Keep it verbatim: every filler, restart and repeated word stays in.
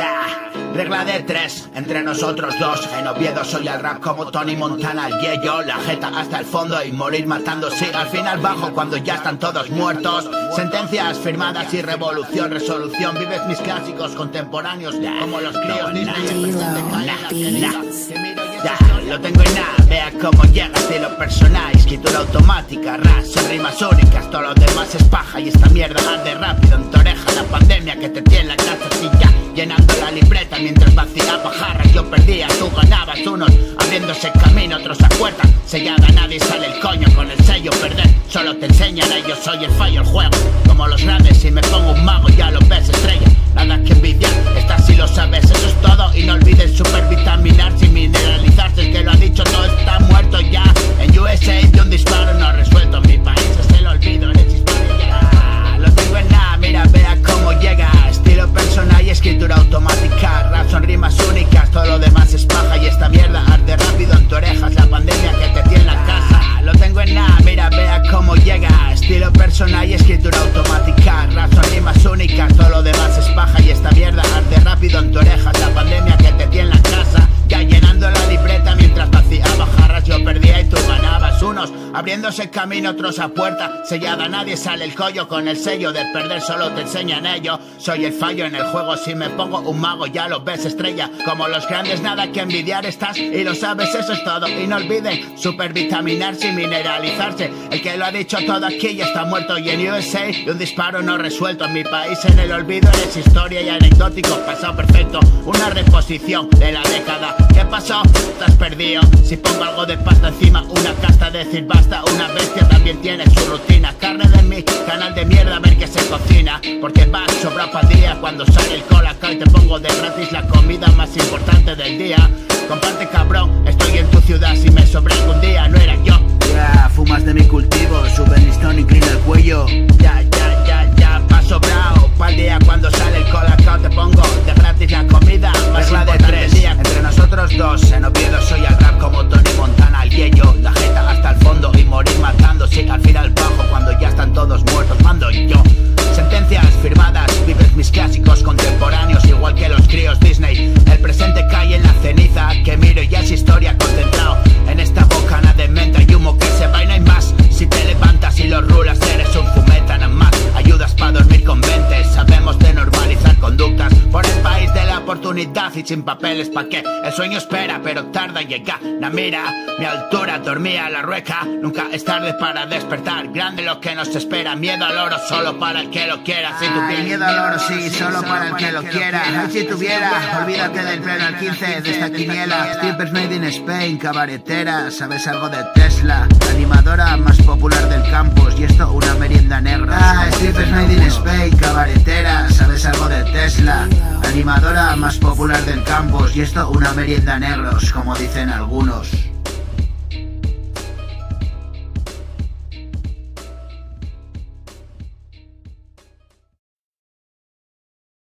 Yeah. Regla de tres, entre nosotros dos. En Oviedo soy el rap como Tony Montana, el yello, la jeta hasta el fondo y morir matando. Sí, al final bajo cuando ya están todos muertos. Sentencias firmadas y revolución, resolución. Vives mis clásicos contemporáneos como los críos Disney. Ya, lo tengo en nada, vea cómo llega, estilo personal, escritura automática, ras, son rimas únicas, todo lo demás es paja y esta mierda arde rápido en tu oreja, la pandemia que te tiene en la casa así ya, llenando la libreta mientras vaciaba jarras, yo perdía, tú ganabas, unos abriéndose camino, otros a puerta, sellada nadie sale el coño con el sello, perder, solo te enseñan ellos, soy el fallo, el juego, como los grandes, si me pongo un mago ya lo ves estrella, nada que envidiar, esta sí lo sabes, eso es todo y no olvides supervitaminarse y mineralizarse, el que lo ha dicho todo está muerto ya, en U S A de un disparo no resuelto, en mi país es el olvido, eres historia ya, lo tengo en nada, mira vea cómo llega, estilo personal y escritura automática, rap son rimas únicas, todo lo demás es paja y esta mierda arde rápido en tu orejas, la pandemia que te tiene en la casa, lo tengo en nada, mira vea cómo llega, estilo personal y escritura automática, rap son rimas únicas, todo lo demás es paja y esta mierda arde rápido en tu orejas, la pandemia que te tiene en la casa, ya llenando la libreta mientras vaciaba jarras, yo perdía y tú ganabas, unos abriéndose camino, otros a puerta sellada, nadie sale el collo con el sello de perder, solo te enseñan ello, soy el fallo en el juego, si me pongo un mago ya lo ves estrella, como los grandes nada que envidiar estás y lo sabes, eso es todo, y no olviden supervitaminarse y mineralizarse, el que lo ha dicho todo aquí ya está muerto y en U S A de un disparo no resuelto, en mi país en el olvido eres historia y anecdótico, pasado perfecto, una reposición de la década. ¿Qué pasó? Estás perdido. Si pongo algo de pasta encima, una casta, decir basta. Una bestia también tiene su rutina. Carne de mi canal de mierda, a ver qué se cocina. Porque vas sobra pa' día cuando sale el colacao y te pongo de gratis la comida más importante del día. Comparte cabrón, estoy en tu ciudad, si me sobra algún día no era yo. Ya, yeah, fumas de mi cultivo, sube el listón, inclina el cuello. Ya, ya, ya, ya, paso bravo. Pa'l día cuando sale el colacao te pongo de gratis la comida más importante del día. Entre nosotros dos, en Oviedo soy el rap como Tony Montana, el yello, la jeta hasta el fondo y morir matando, sí, al final bajo cuando ya están todos muertos, mando yo. Sentencias firmadas, vives mis clásicos contemporáneos, igual que los críos Disney. El presente cae en la ceniza, que miro y ya es historia concentrado en esta bocana de menta y humo que se va y no hay más. Si te levantas y lo rulas eres un fumeta nada más, ayudas para dormir con veinte, sabemos de normalizar conductas por el país de la oportunidad y sin papeles pa' qué, el sueño espera pero tarda en llegar, na mira, mi altura dormía la rueca, nunca es tarde para despertar, grande lo que nos espera, miedo al oro solo para el que lo quiera, si tuviera miedo al oro sí, solo para el que lo quiera, ay si tuviera, olvídate del pleno al quince de esta quiniela, strippers made in Spain, cabaretera, sabes algo de Tesla, animadora más popular del campus y esto una merienda negra, ah, strippers made in Spain, cabaretera, sabes algo de Tesla, animadora más popular del campus y esto una merienda negros, como dicen algunos.